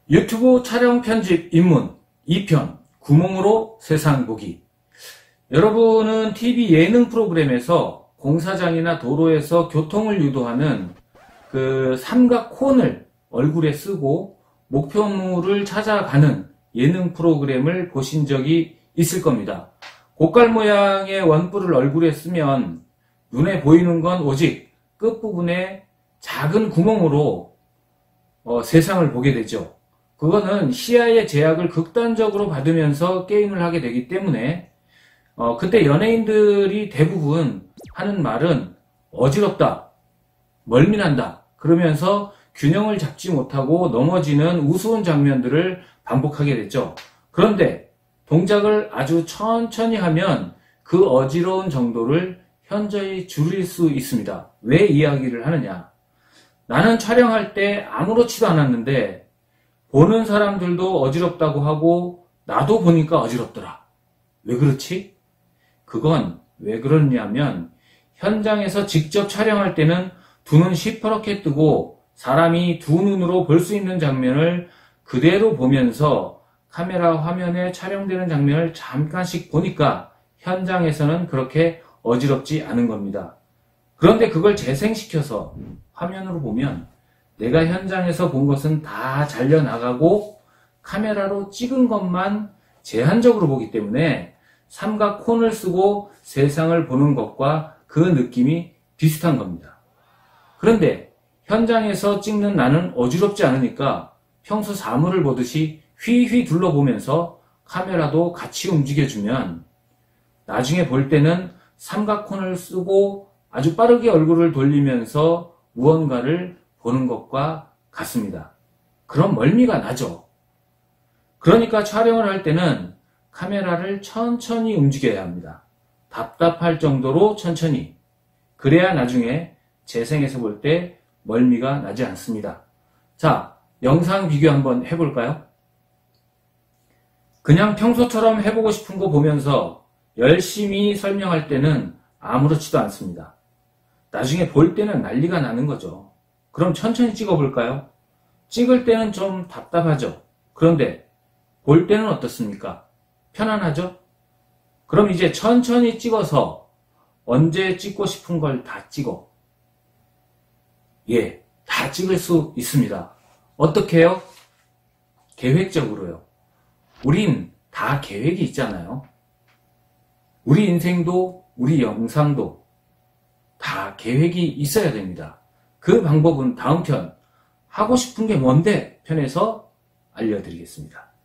유튜브 촬영 편집 입문 2편 구멍으로 세상 보기. 여러분은 TV 예능 프로그램에서 공사장이나 도로에서 교통을 유도하는 그 삼각콘을 얼굴에 쓰고 목표물을 찾아가는 예능 프로그램을 보신 적이 있을 겁니다. 고깔 모양의 원뿔을 얼굴에 쓰면 눈에 보이는 건 오직 끝부분에 작은 구멍으로 세상을 보게 되죠. 그거는 시야의 제약을 극단적으로 받으면서 게임을 하게 되기 때문에 그때 연예인들이 대부분 하는 말은 어지럽다, 멀미난다 그러면서 균형을 잡지 못하고 넘어지는 우스운 장면들을 반복하게 됐죠. 그런데 동작을 아주 천천히 하면 그 어지러운 정도를 현저히 줄일 수 있습니다. 왜 이야기를 하느냐? 나는 촬영할 때 아무렇지도 않았는데 보는 사람들도 어지럽다고 하고 나도 보니까 어지럽더라. 왜 그렇지? 그건 왜 그러냐면 현장에서 직접 촬영할 때는 두 눈 시퍼렇게 뜨고 사람이 두 눈으로 볼 수 있는 장면을 그대로 보면서 카메라 화면에 촬영되는 장면을 잠깐씩 보니까 현장에서는 그렇게 어지럽지 않은 겁니다. 그런데 그걸 재생시켜서 화면으로 보면 내가 현장에서 본 것은 다 잘려나가고 카메라로 찍은 것만 제한적으로 보기 때문에 삼각콘을 쓰고 세상을 보는 것과 그 느낌이 비슷한 겁니다. 그런데 현장에서 찍는 나는 어지럽지 않으니까 평소 사물을 보듯이 휘휘 둘러보면서 카메라도 같이 움직여주면 나중에 볼 때는 삼각콘을 쓰고 아주 빠르게 얼굴을 돌리면서 무언가를 보는 것과 같습니다. 그럼 멀미가 나죠. 그러니까 촬영을 할 때는 카메라를 천천히 움직여야 합니다. 답답할 정도로 천천히. 그래야 나중에 재생해서 볼 때 멀미가 나지 않습니다. 자, 영상 비교 한번 해볼까요? 그냥 평소처럼 해보고 싶은 거 보면서 열심히 설명할 때는 아무렇지도 않습니다. 나중에 볼 때는 난리가 나는 거죠. 그럼 천천히 찍어볼까요? 찍을 때는 좀 답답하죠. 그런데 볼 때는 어떻습니까? 편안하죠? 그럼 이제 천천히 찍어서 언제 찍고 싶은 걸 다 찍어. 예, 다 찍을 수 있습니다. 어떻게 해요? 계획적으로요. 우린 다 계획이 있잖아요. 우리 인생도 우리 영상도 다 계획이 있어야 됩니다. 그 방법은 다음 편 하고 싶은 게 뭔데 편에서 알려드리겠습니다.